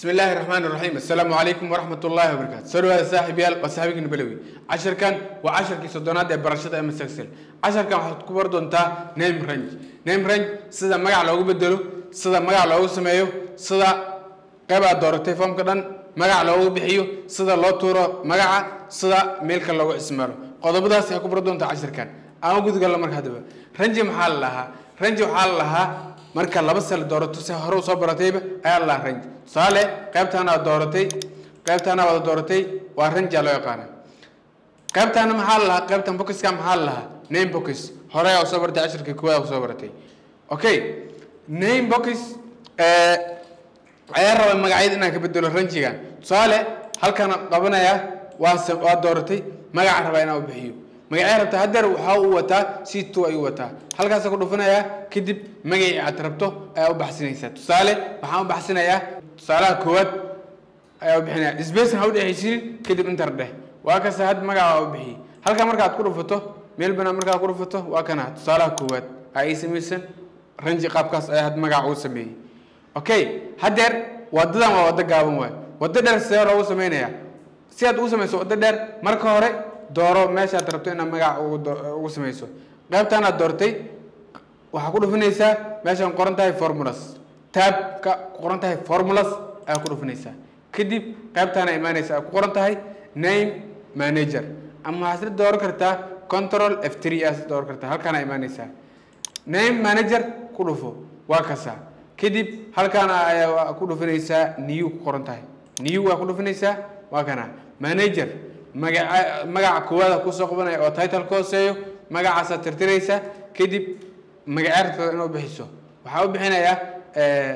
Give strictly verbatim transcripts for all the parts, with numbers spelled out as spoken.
بسم الله الرحمن الرحيم. السلام عليكم ورحمة الله وبركاته. سلوى صاحب يال وصاحبك النبلوي. عشر كان وعشر كي صدونات برشة أم السكسل. عشر كان حط كبر دونتا نيم رنج. نيم رنج صدا ما على وجو بدلو صدا ما على وجو سمايو صدا قبع دورتي فهم كذا ما على وجو بحيو صدا لا تورا ما ع صدا ملك الله اسمه. قضى بدأ سيكبر دونتا عشر كان. أنا قلت قال مرك هذا رنج محل لها رنج محل لها marka laba sal doorato si hore u soo baratayba ay Allah range saale qaybtana dooratay qaybtana wada dooratay waa range loo yaqaan qaybtana maxaa la qaybtan boxka maxaa la name box hore u soo baratay ashirka kuwa u soo baratay okay name box ee ay raba magacyada inaan ka bedelo range-ga saale halkan qabanaya waa waa dooratay magac raba inaan u bixiyo magaca rabta hadar waxa uu wataa si two ay wataa halkaas ku dhufanaya kadib magaci aad rabto ay u baxsinaysaa tusaale waxaan u baxsinayaa tusaalaha koowaad ay u bixinaya space ha u dhaxaysiin kadib inter dheh waa ka saad magaca u bixi halka marka aad ku dhufato meel bana marka aad ku dhufato waa kana tusaalaha koowaad ay sameeysan range qaabkaas ay had magaca uu sameeyay okay hadar wadadan waa wada gaaban way wada dheer soo loo sameeynaya si aad u sameeyso wada dheer marka hore dooro meesha aad rabto inaad magac ugu sameeyso qaybtan aad doortay waxa ku dhufanaysaa meeshan qoran tahay formulas tab ka qoran tahay formulas aad ku dhufanaysaa kadib qaybtan ay imaanaysaa ku qoran tahay name manager ama waxaad door kartaa control F three as door kartaa halkaan ay imaanaysaa name manager ku dhufo waa kasa kadib halkaan ay ku dhufanaysaa new ku qoran tahay new waa ku dhufanaysaa waa kana manager magaca magaca koowaad ku soo qabanay oo title kooseeyo magacaasa tirtiraysa kadib magacaarta inuu bixiso waxa uu bixinayaa ee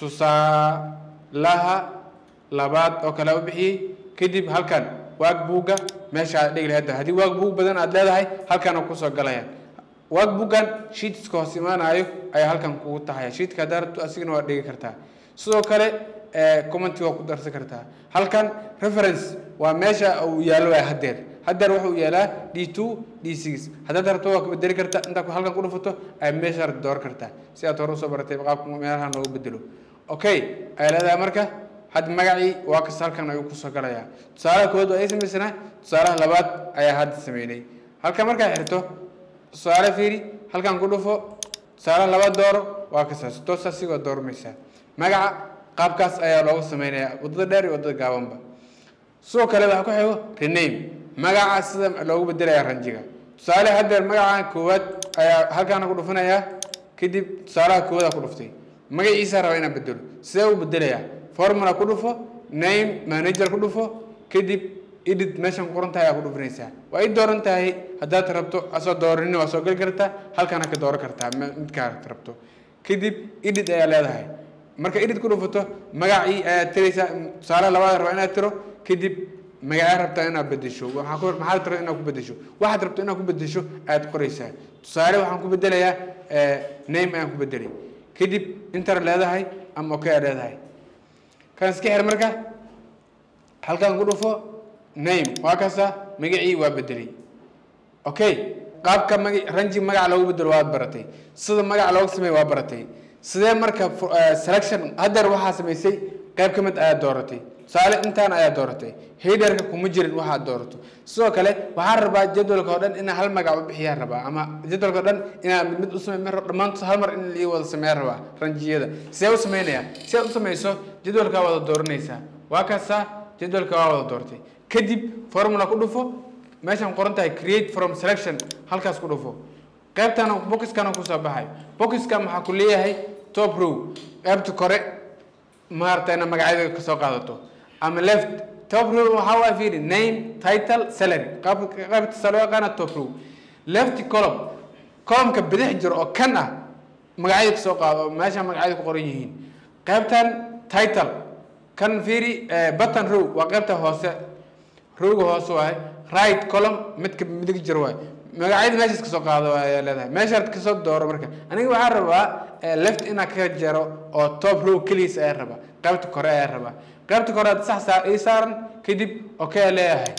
tusaalaha labaad oo kala u bixiyay kadib halkan workbook meesha dhig leedahay hadii workbook badan aad leedahay halkan ku soo galayaan workbook-gan sheets ka hoos imaanayo ay halkan ku tahay sheet-ka darto asigna waa dhigi kartaa sidoo kale ee comment waa ku darsan kartaa halkan reference waa meesha uu yaalo waa hadeer hadeer wuxuu yaalaa D two D six hadaa darto waa ku bedeli kartaa inta ku halkan ku dhufato ay meesha door kartaa si aad hore u soo baratay qaabka meelaha loo bedelo okay ay leedahay marka had magaci waa ka halkan ay ku soo galaya tusaale kood ay sameysana tusaale labaad ay had sameeyay halka marka xirto tusaale fiiri halkan ku dhufo tusaale labaad dooro waa ka saas toosa si waa doormaysa magaca qaabkaas ayaa loogu sameeyaa wadada dheer iyo wadada gaabanba soo kale waxa ku xigo rename magaca sida loogu bedelayaa ranjiga tusaale hadda magaca koowaad ayaa halkaan ku dhufanaya kadib tusaalaha koowaad ku dhuftay magaciisa raba inaan bedelo sida uu bedelayaa formula ku dhufo name manager ku dhufo kadib edit meeshan qoran tahay ku dhufanaysaa waa ay dooran tahay hadaad rabto asoo doorin waa soo gal kartaa halkaan ka dooran kartaa mid ka rabto kadib edit ayaa leedahay marka edit ku dhufato magaci aad tiraysa tusaale labaad raba inaad tiro kadib magaca rabta inaad bedesho waxa ku maxaad rabtaa inaad ku bedesho waxaad rabtaa inaad ku bedesho aad qoraysaa tusaale waxaan ku bedelayaa ee name aan ku bedelay kadib enter leedahay ama okay leedahay kan iska xir marka halkaan ku dhufo name waa kaasa magaci waa bedelay okay qaabka magac range magaca loogu bedelo waa baratay sida magaca loogu sameeyo waa baratay sidee marka selection hadar waxa sameysay qayb kamid ah dooratay saale intaan ayaa dooratay header-ka kuma jirin waxa doorato sidoo kale waxa rabaa jadwalka oo dhan in hal magac u bixiyaa rabaa ama jadwalka oo dhan in mid u sameeyo mar dhamaantood hal mar in la wada sameeyo rabaa ranjiyada sidee u sameeynaya sidee u sameeyso jadwalka wada dooranaysa waa kaasa jadwalka waa wada doortay kadib formula ku dhufo meeshan qoran tahay create from selection halkaas ku dhufo qaybtan boxkan ku soo baxay boxka waxa ku leeyahay top row qaybta kore maartayna magacyada ka soo qaadato ama left top row waxa waa fiiri name title salary qaybta salary qana top row left column column ka bidix jiro oo kan ah magacyada ka soo qaado meesha magacyada ku qoran yihiin qaybtan title kan fiiri button row waa qaybta hoose row hoose waa right column mid ka midig jiro waa magacyada meesha ka soo qaado ayaa leedahay meesha ka soo dooro marka aniga waxa rabaa left ina ka jaro oo top row kaliis ay rabaa qaybta kore ay rabaa qaybta kore sax sax ay saaran kadib okay leeyahay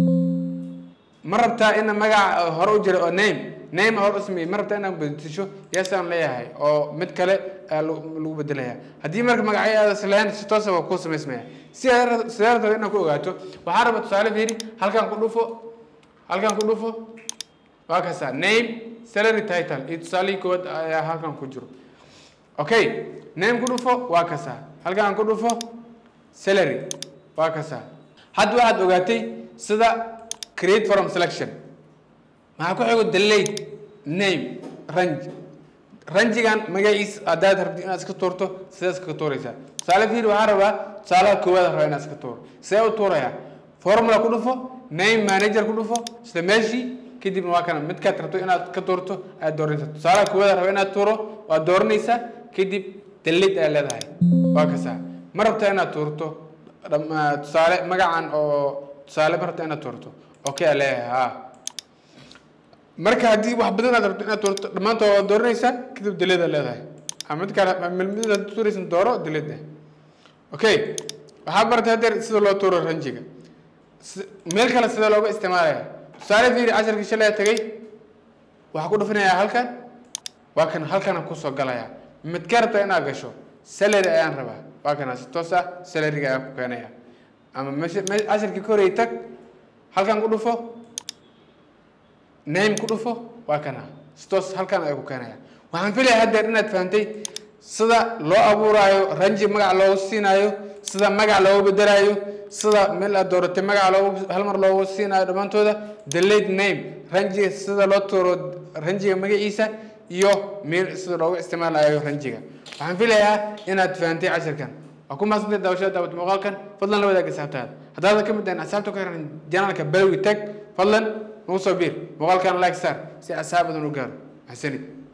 ma rabtaa in magaca hore u jiro oo name name hore ismi ma rabtaa in bedesho yeesaan leeyahay oo mid kale lagu bedelayaa haddii marka magacyada islaan si toos ah ku sameysmaya si siyaarada inaan ku ogaato waxaan rabaa tusaale fiiri halkan ku dhufo halkan ku dhufo waa kaasa name salary title iyo tusaale kood ayaa halkan ku jiro okay name ku dhufo waa kaasa halkan ku dhufo salary waa kaasa hadda waxaad ogaatay sida create from selection maxaa ku xigo delete name range ranjigan magaciis adaad rabti inaad iska tuurto sidaas ka tuuraysaa tusaale fiir waxaan rabaa tusaale koowaad rabaa inaad iska tuuro sidee u tuurayaa formula ku dhufo name manager ku dhufo isla meeshii kadib waa kana mid ka tarto inaad ka tuurto aad dooranaysaa tusaale koowaad rabaa inaad tuuro waad dooranaysaa kadib delete aad leedahay waa kasaa ma rabtaa inaad tuurto tusaale magacan oo tusaale ma rabtaa inaad tuurto okay aad leeyahay haa marka hadii wax badan aad rabto inaad tuurto dhamaantood waad dooranaysaa kadib delete aad leedahay ama mid kale mid aad tuuraysan dooro delete okay waxaa bartay hadeer sida loo tuuro ranjiga meel kale sida looga isticmaalayaa tusaale fiiri casharkii shalay tagay waxaa ku dhufanayaa halkan waa kan halkan ku soo galaya mid ka rabta inaad gasho salary ayaan rabaa waa kana si toos ah salary-ga ayaa ku keenaya ama meesha casharkii ka horeeyay tag halkan ku dhufo name ku dhufo waa kana si toos halkan ayaa ku keenaya waxaan filayaa hadeer inaad fahantay sida loo abuuraayo ranji magac loogu siinayo sida magac loogu bedelayo sida meel aad dooratay magac loogu hal mar loogu siinayo dhamaantooda delete name ranjiga sida loo tuuro ranjiga magaciisa iyo meel sida loogu isticmaalayo ranjiga waxaan filayaa inaad fahantay casharkan waa ku maasantay daawashada daawad muuqaalkan fadlan la wadaag asxaabtaada haddaad ka mid tahay asxaabta ku xiran janaalka balwi tag fadlan nagu soo biir muuqaalkan like sar si asxaabadan u gaaro maxsanid